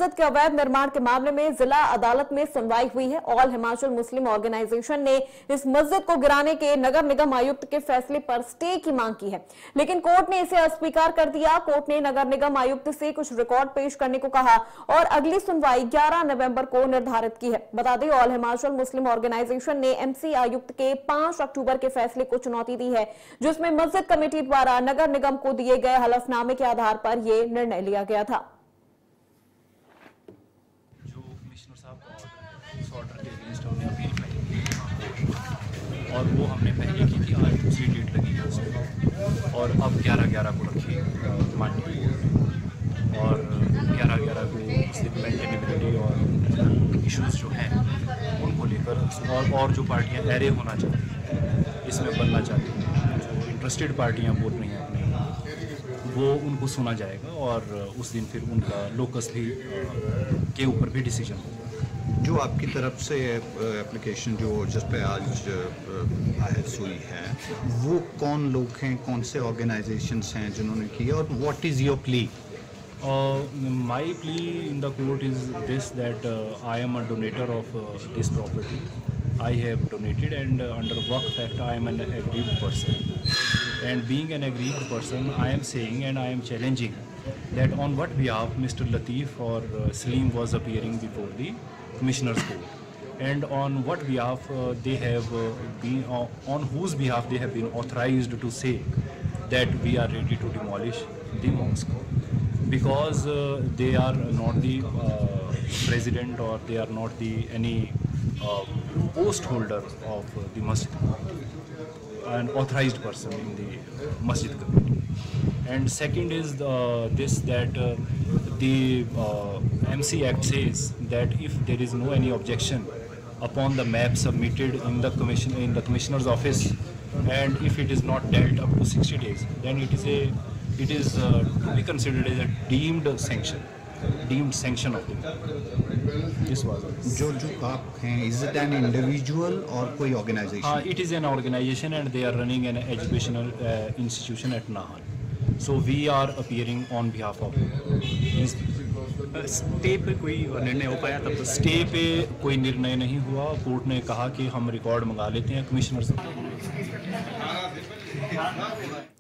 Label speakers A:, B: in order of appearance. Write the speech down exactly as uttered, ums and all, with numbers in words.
A: मस्जिद के अवैध निर्माण के मामले में जिला अदालत में सुनवाई हुई है। ऑल हिमाचल मुस्लिम ऑर्गेनाइजेशन ने इस मस्जिद को गिराने के नगर निगम आयुक्त के फैसले पर स्टे की मांग की है, लेकिन कोर्ट ने इसे अस्वीकार कर दिया। कोर्ट ने नगर निगम आयुक्त से कुछ रिकॉर्ड पेश करने को कहा और अगली सुनवाई ग्यारह नवंबर को निर्धारित की है। बता दें, ऑल हिमाचल मुस्लिम ऑर्गेनाइजेशन ने एमसी आयुक्त के पांच अक्टूबर के फैसले को चुनौती दी है, जिसमें मस्जिद कमेटी द्वारा नगर निगम को दिए गए हलफनामे के आधार पर यह निर्णय लिया गया था।
B: जो कमिश्नर साहब का ऑर्डर है, उस ऑर्डर के अगेंस्ट हमने अपील की और वो हमने पहले की थी, आज दूसरी डेट लगी है उसमें और अब ग्यारह ग्यारह को रखी माननीय कोर्ट ने और ग्यारह ग्यारह को मुस्लिम मेंटेनेबिलिटी और इश्यूज जो हैं उनको लेकर और, और जो पार्टियां एरे होना चाहती हैं, इसमें बनना चाहती हैं, जो इंटरेस्टेड पार्टियां बोल रही हैं अपने, वो उनको सुना जाएगा और उस दिन फिर उनका लोकसली के ऊपर भी डिसीजन होगा।
C: जो आपकी तरफ से एप्लीकेशन जो जिस पे आज बहस हुई है, वो कौन लोग हैं, कौन से ऑर्गेनाइजेशंस हैं जिन्होंने की और what is your plea?
B: My plea in the court is this that I am a donator of this property. I have donated and uh, under Waqf Act I am an aggrieved person, and being an aggrieved person I am saying and I am challenging that on what behalf Mister Latif or uh, Salim was appearing before the Commissioner's Court and on what behalf uh, they have uh, been uh, on whose behalf they have been authorized to say that we are ready to demolish the mosque, because uh, they are not the uh, president or they are not the any Uh, post holder of uh, the masjid committee, an authorized person in the masjid committee. And second is the, this that uh, the uh, M C Act says that if there is no any objection upon the map submitted in the commission in the commissioner's office, and if it is not dealt up to sixty days, then it is a it is uh, to be considered as a deemed sanction. Deemed sanction of the this was
C: जो जो आप हैं, is it an individual और कोई organization?
B: हाँ, it is an organization and they are running an educational uh, institution at Nahan. So we are appearing on behalf of these people.
D: Stay पे कोई निर्णय हो पाया? तब
B: स्टे पे कोई निर्णय नहीं हुआ। कोर्ट ने कहा कि हम रिकॉर्ड मंगा लेते हैं कमिश्नर से।